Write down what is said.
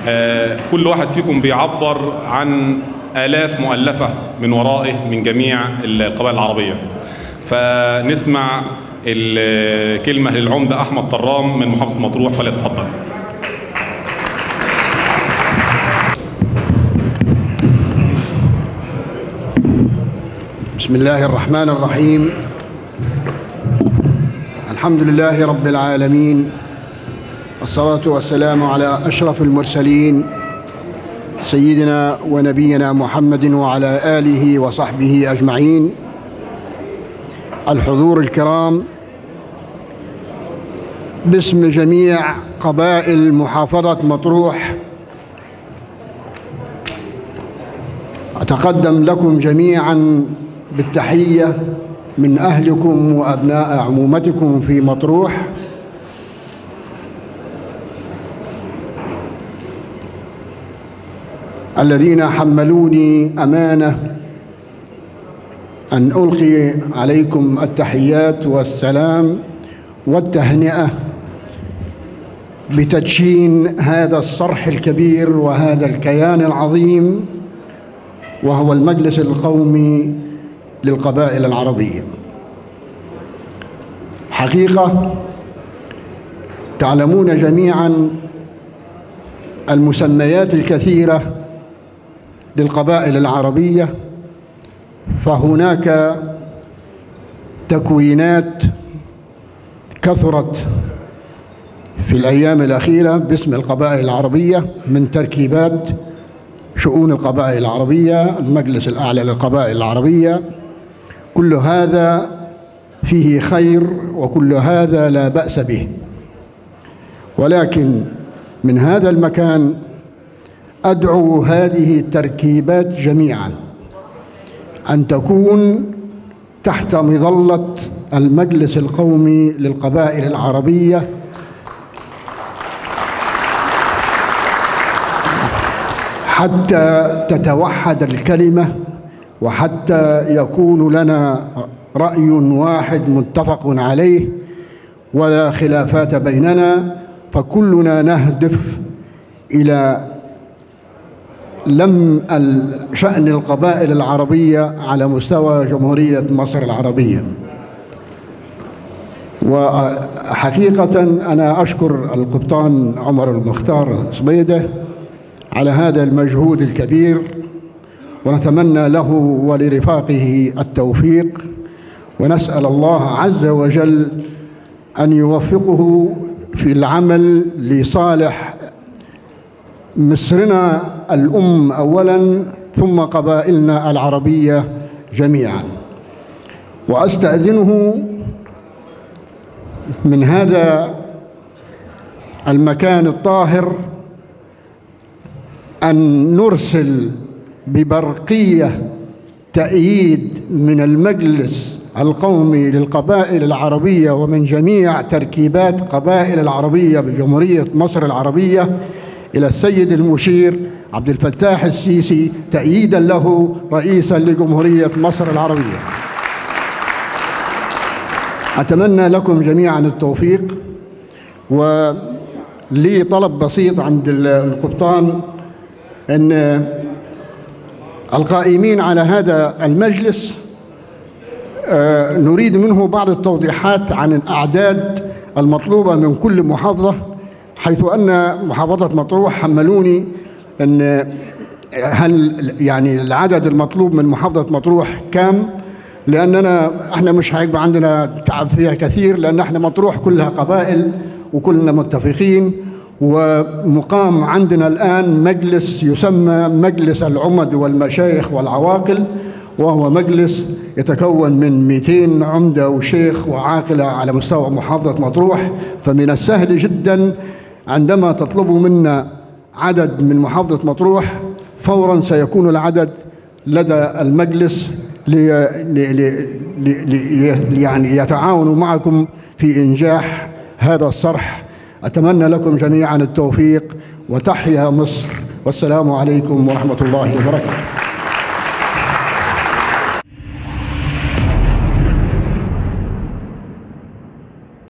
كل واحد فيكم بيعبر عن آلاف مؤلفة من ورائه من جميع القبائل العربية. فنسمع الكلمة للعمدة أحمد طرام من محافظة مطروح، فليتفضل. بسم الله الرحمن الرحيم. الحمد لله رب العالمين، والصلاة والسلام على أشرف المرسلين سيدنا ونبينا محمد وعلى آله وصحبه أجمعين. الحضور الكرام، باسم جميع قبائل محافظة مطروح أتقدم لكم جميعا بالتحية من أهلكم وأبناء عمومتكم في مطروح. الذين حملوني أمانة أن ألقي عليكم التحيات والسلام والتهنئة بتدشين هذا الصرح الكبير وهذا الكيان العظيم، وهو المجلس القومي للقبائل العربية. حقيقة تعلمون جميعا المسميات الكثيرة للقبائل العربية، فهناك تكوينات كثرت في الأيام الأخيرة باسم القبائل العربية من تركيبات شؤون القبائل العربية، المجلس الأعلى للقبائل العربية. كل هذا فيه خير وكل هذا لا بأس به، ولكن من هذا المكان أدعو هذه التركيبات جميعا أن تكون تحت مظلة المجلس القومي للقبائل العربية، حتى تتوحد الكلمة وحتى يكون لنا رأي واحد متفق عليه ولا خلافات بيننا، فكلنا نهدف إلى لم شأن القبائل العربية على مستوى جمهورية مصر العربية. وحقيقة أنا أشكر القبطان عمر المختار سميدة على هذا المجهود الكبير، ونتمنى له ولرفاقه التوفيق، ونسأل الله عز وجل أن يوفقه في العمل لصالح مصرنا الأم أولا، ثم قبائلنا العربية جميعا. وأستأذنه من هذا المكان الطاهر أن نرسل ببرقية تأييد من المجلس القومي للقبائل العربية ومن جميع تركيبات قبائل العربية بجمهورية مصر العربية إلى السيد المشير عبد الفتاح السيسي تأييدا له رئيسا لجمهورية مصر العربية. أتمنى لكم جميعا التوفيق. ولي طلب بسيط عند القبطان، أن القائمين على هذا المجلس نريد منه بعض التوضيحات عن الأعداد المطلوبة من كل محافظة، حيث أن محافظة مطروح حملوني أن هل يعني العدد المطلوب من محافظة مطروح كام، لأننا احنا مش هيبقى عندنا تعب فيها كثير، لأن احنا مطروح كلها قبائل وكلنا متفقين. ومقام عندنا الآن مجلس يسمى مجلس العمد والمشايخ والعواقل، وهو مجلس يتكون من 200 عمدة وشيخ وعاقلة على مستوى محافظة مطروح. فمن السهل جدا عندما تطلبوا منا عدد من محافظة مطروح فورا سيكون العدد لدى المجلس يعني يتعاونوا معكم في إنجاح هذا الصرح. أتمنى لكم جميعا التوفيق، وتحيا مصر، والسلام عليكم ورحمة الله وبركاته.